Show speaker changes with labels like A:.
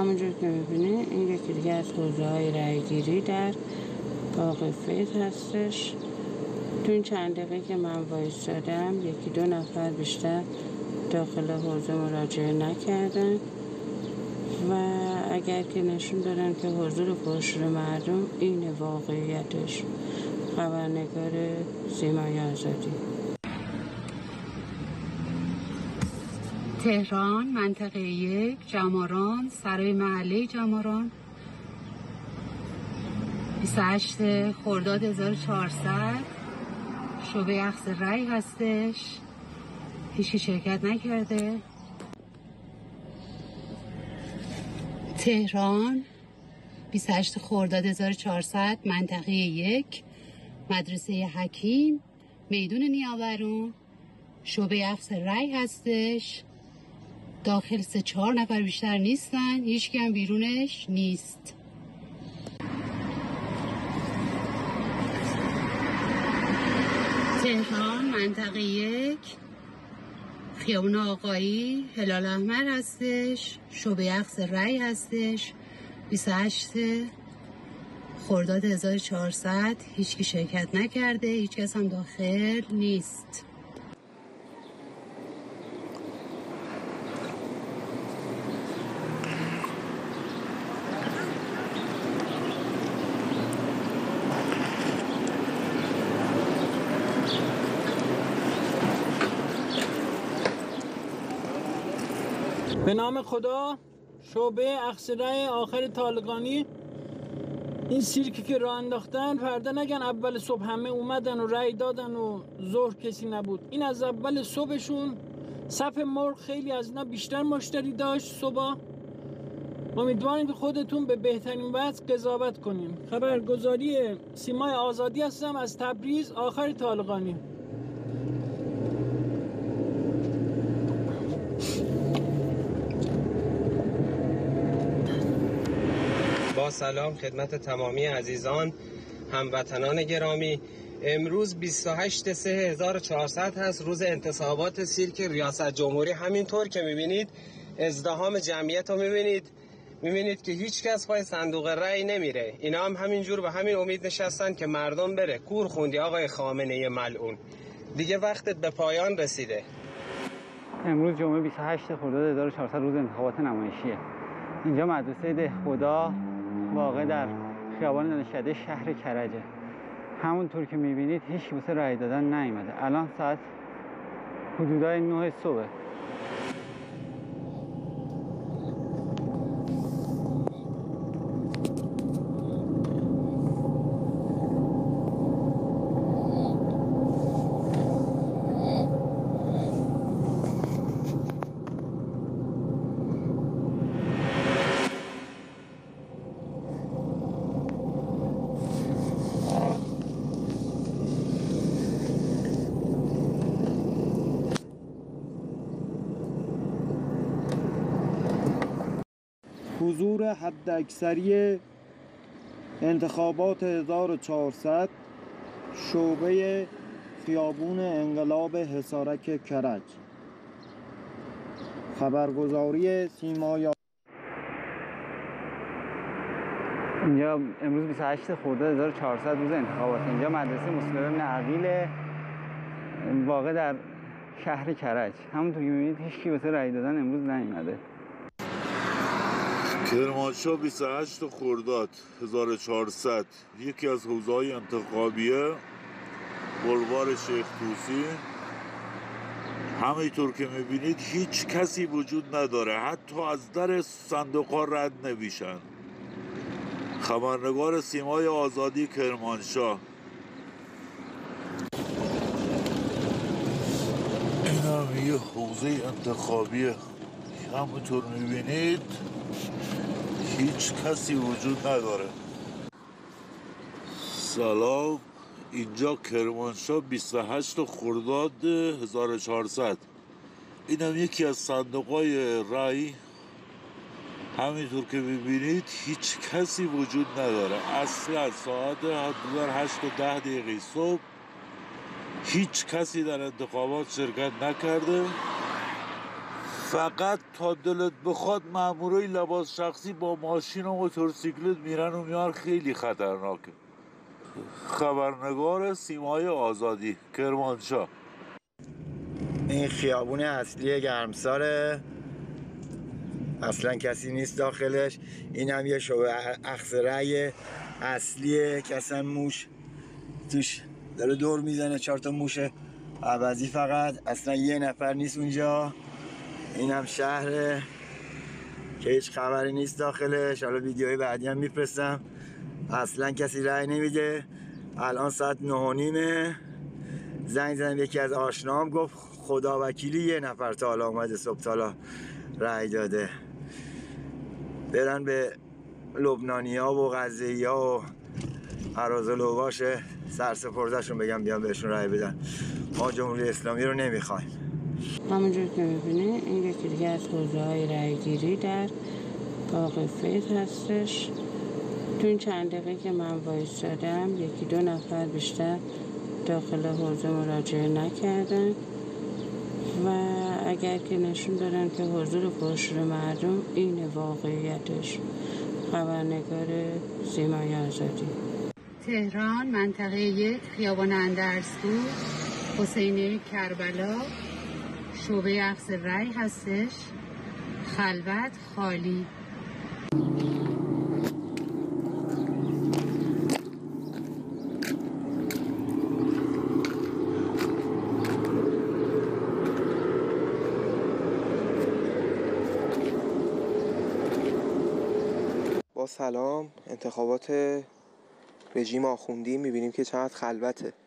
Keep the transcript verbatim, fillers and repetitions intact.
A: همونجور که میبینید این یکی دیگه از حوزه های رای گیری در باغ فیض هستش. تو این چند دقیقه که من وایسادم یکی دو نفر بیشتر داخل حوزه مراجعه نکردن و اگر که نشون دادن که حضور پرشور مردم این واقعیتش. خبرنگار سیمای آزادی.
B: تهران، منطقه یک، جماران، سرای محله جماران، بیست و هشت خرداد هزار و چهارصد. شعبه اخذ رای هستش، هیچی شرکت نکرده. تهران، بیست و هشت خرداد هزار و چهارصد، منطقه یک، مدرسه حکیم، میدون نیاورون، شعبه اخذ رای هستش. داخل سه چهار نفر بیشتر نیستن، هیچ هم بیرونش نیست. تهران، منطقه یک، خیابون آقایی، هلال احمر هستش، شعبه اخذ رای هستش. بیست و هشت خرداد هزار و چهارصد. هیچ کی شرکت نکرده، هیچ کس هم داخل نیست.
C: به نام خدا. شعبه اخذ رای آخر طالقانی. این سیرکی که راه انداختن فردا نگن اول صبح همه اومدن و رای دادن و ظهر کسی نبود. این از اول صبحشون صف مرغ خیلی از اینا بیشتر مشتری داشت صبح. امیدواریم که خودتون به بهترین وجه قضاوت کنین. خبرگزاری سیمای آزادی هستم از تبریز، آخر طالقانی.
D: با سلام خدمت تمامی عزیزان هموطنان گرامی. امروز بیست و هشت سه هزار و چهارصد هست، روز انتصابات سیرک ریاست جمهوری. همینطور که میبینید ازدحام جمعیت رو میبینید میبینید که هیچ کس پای صندوق رأی نمیره. اینا هم همینجور به همین امید نشستن که مردم بره. کور خوندی آقای خامنه ملعون، دیگه وقتت به پایان رسیده.
E: امروز جمعه بیست و هشت خرداد هزار و چهارصد روز انتخابات نمایشیه. اینجا مدرسه ده خدا واقع در خیابان دانشکده شهر کرجه. همونطور که میبینید هیچ واسه رای دادن نیومده. الان ساعت حدودای نه صبح.
F: حضور حداکثری انتخابات هزار و چهارصد شعبه خیابون انقلاب حصارک کرج. خبرگزاری سیمای
E: اینجا امروز بیست و هشت خرداد هزار و چهارصد روز انتخابات. اینجا مدرسه مسلم عقیل واقع در شهر کرج. همونطور که می‌بینید هیچ کی واسه رای دادن امروز نیومده.
G: کرمانشاه بیست و هشت خرداد هزار و چهارصد، یکی از حوزه‌های انتخابیه، بلوار شیخ طوسی. همینطور که میبینید هیچ کسی وجود نداره، حتی از در صندوق‌ها رد نمیشن. خبرنگار سیمای آزادی کرمانشاه. این هم یه حوزه انتخابیه. همونطور میبینید هیچ کسی وجود نداره. سلام، اینجا کرمانشاه بیست و هشت خرداد هزار و چهارصد. این هم یکی از صندوقای رای. همینطور که میبینید هیچ کسی وجود نداره. اصلا ساعت حدود هشت و ده دقیقه صبح هیچ کسی در انتخابات شرکت نکرده. فقط تا دلت بخواد مامورای لباس شخصی با ماشین و موتورسیکلت میرن و میان، خیلی خطرناکه. خبرنگار سیمای آزادی، کرمانشاه.
F: این خیابون اصلی گرمساره، اصلا کسی نیست داخلش. این هم یه شعبه اخذ رأی اصلیه که اصلا موش توش داره دور میزنه، چهار تا موش عوضی فقط، اصلا یه نفر نیست اونجا. این هم شهره که هیچ خبری نیست داخلش. حالا ویدیوهای بعدی هم میفرستم. اصلا کسی رأی نمیده. الان ساعت نه و نیمه. زنگ زدم یکی از آشنام گفت خدا وکیلی یه نفر تا حالا اومده صبح تا حالا رأی داده. برن به لبنانی ها و غزه‌ای ها و اراذل و باشه سرسپردهشون بگم بیان بهشون رأی بدن. ما جمهوری اسلامی رو نمیخوایم.
A: همونجور که میبینی این یکی دیگه از حوزه های رأی گیری در باغ فیض هستش. تو این چند دقیقه که من وایسادم یکی دو نفر بیشتر داخل حوزه مراجعه نکردن و اگر که نشون دادن که حضور پرشور مردم این واقعیتش. خبرنگار سیمای آزادی،
B: تهران، منطقه یک، خیابان اندرسو، حسینیه کربلا، شعبه اخذ رأی هستش. خلوت، خالی.
H: با سلام. انتخابات رژیم آخوندی میبینیم که چقدر خلوته.